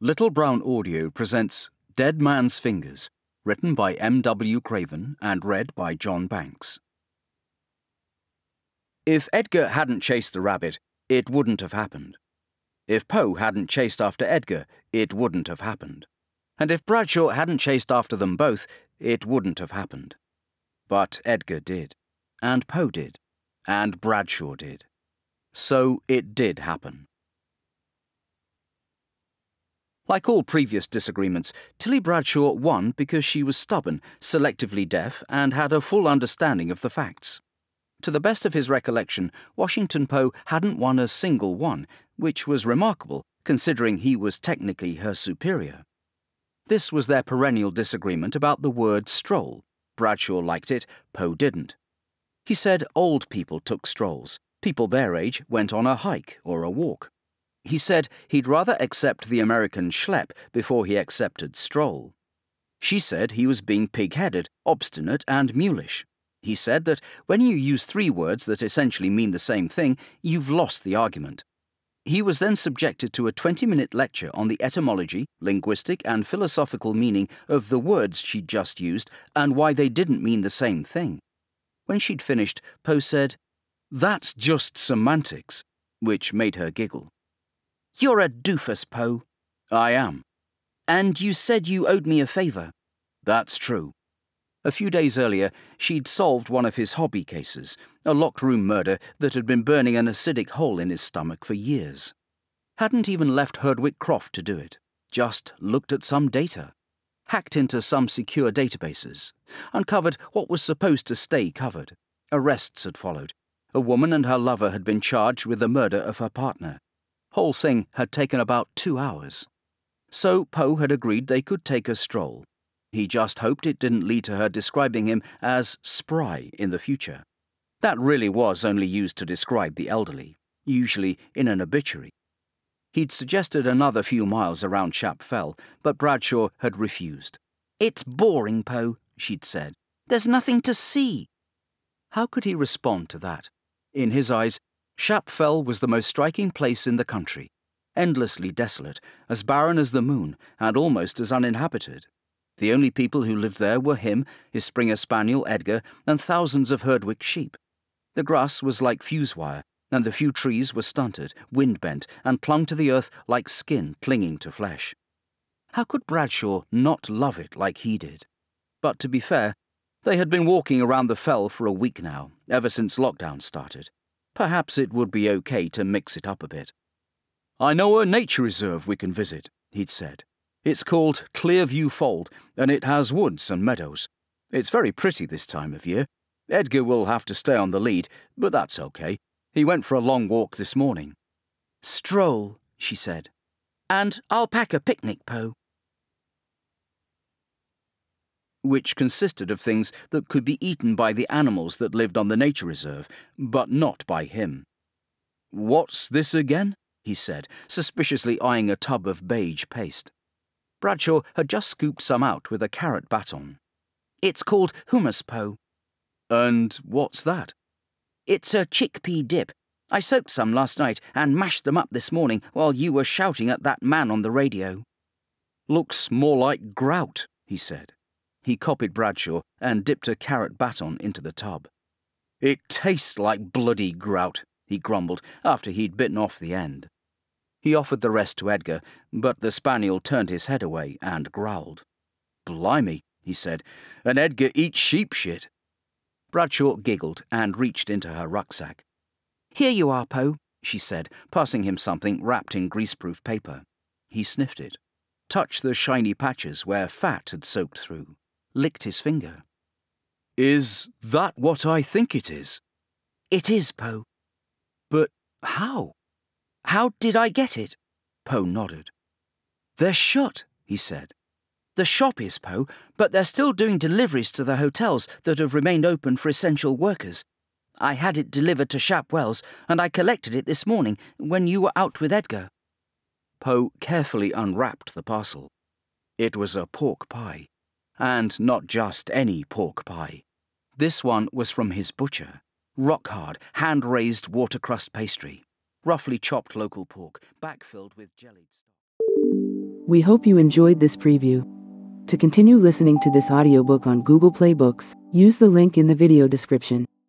Little Brown Audio presents Dead Man's Fingers, written by M.W. Craven and read by John Banks. If Edgar hadn't chased the rabbit, it wouldn't have happened. If Poe hadn't chased after Edgar, it wouldn't have happened. And if Bradshaw hadn't chased after them both, it wouldn't have happened. But Edgar did, and Poe did, and Bradshaw did. So it did happen. Like all previous disagreements, Tilly Bradshaw won because she was stubborn, selectively deaf, and had a full understanding of the facts. To the best of his recollection, Washington Poe hadn't won a single one, which was remarkable, considering he was technically her superior. This was their perennial disagreement about the word stroll. Bradshaw liked it, Poe didn't. He said old people took strolls. People their age went on a hike or a walk. He said he'd rather accept the American schlep before he accepted stroll. She said he was being pig-headed, obstinate, and mulish. He said that when you use three words that essentially mean the same thing, you've lost the argument. He was then subjected to a 20-minute lecture on the etymology, linguistic, and philosophical meaning of the words she'd just used and why they didn't mean the same thing. When she'd finished, Poe said, "That's just semantics," which made her giggle. "You're a doofus, Poe." "I am." "And you said you owed me a favour." "That's true." A few days earlier, she'd solved one of his hobby cases, a locked-room murder that had been burning an acidic hole in his stomach for years. Hadn't even left Herdwick Croft to do it, just looked at some data, hacked into some secure databases, uncovered what was supposed to stay covered. Arrests had followed. A woman and her lover had been charged with the murder of her partner. Whole thing had taken about 2 hours. So Poe had agreed they could take a stroll. He just hoped it didn't lead to her describing him as spry in the future. That really was only used to describe the elderly, usually in an obituary. He'd suggested another few miles around Shap Fell, but Bradshaw had refused. "It's boring, Poe," she'd said. "There's nothing to see." How could he respond to that? In his eyes, Shap Fell was the most striking place in the country, endlessly desolate, as barren as the moon, and almost as uninhabited. The only people who lived there were him, his Springer spaniel Edgar, and thousands of Herdwick sheep. The grass was like fuse wire, and the few trees were stunted, wind-bent, and clung to the earth like skin clinging to flesh. How could Bradshaw not love it like he did? But to be fair, they had been walking around the fell for a week now, ever since lockdown started. Perhaps it would be okay to mix it up a bit. "I know a nature reserve we can visit," he'd said. "It's called Clearview Fold, and it has woods and meadows. It's very pretty this time of year. Edgar will have to stay on the lead, but that's okay. He went for a long walk this morning." "Stroll," she said. "And I'll pack a picnic, Poe." Which consisted of things that could be eaten by the animals that lived on the nature reserve, but not by him. "What's this again?" he said, suspiciously eyeing a tub of beige paste. Bradshaw had just scooped some out with a carrot baton. "It's called hummus, Poe." "And what's that?" "It's a chickpea dip. I soaked some last night and mashed them up this morning while you were shouting at that man on the radio." "Looks more like grout," he said. He copied Bradshaw and dipped a carrot baton into the tub. "It tastes like bloody grout," he grumbled after he'd bitten off the end. He offered the rest to Edgar, but the spaniel turned his head away and growled. "Blimey," he said, "and Edgar eats sheep shit." Bradshaw giggled and reached into her rucksack. "Here you are, Poe," she said, passing him something wrapped in greaseproof paper. He sniffed it, touched the shiny patches where fat had soaked through, licked his finger. "Is that what I think it is?" "It is, Poe." "But how?" "How did I get it?" Poe nodded. "They're shut," he said. "The shop is, Poe, but they're still doing deliveries to the hotels that have remained open for essential workers. I had it delivered to Shap Wells, and I collected it this morning when you were out with Edgar." Poe carefully unwrapped the parcel. It was a pork pie. And not just any pork pie. This one was from his butcher. Rock-hard, hand-raised watercrust pastry. Roughly chopped local pork, back-filled with jellied stock. We hope you enjoyed this preview. To continue listening to this audiobook on Google Play Books, use the link in the video description.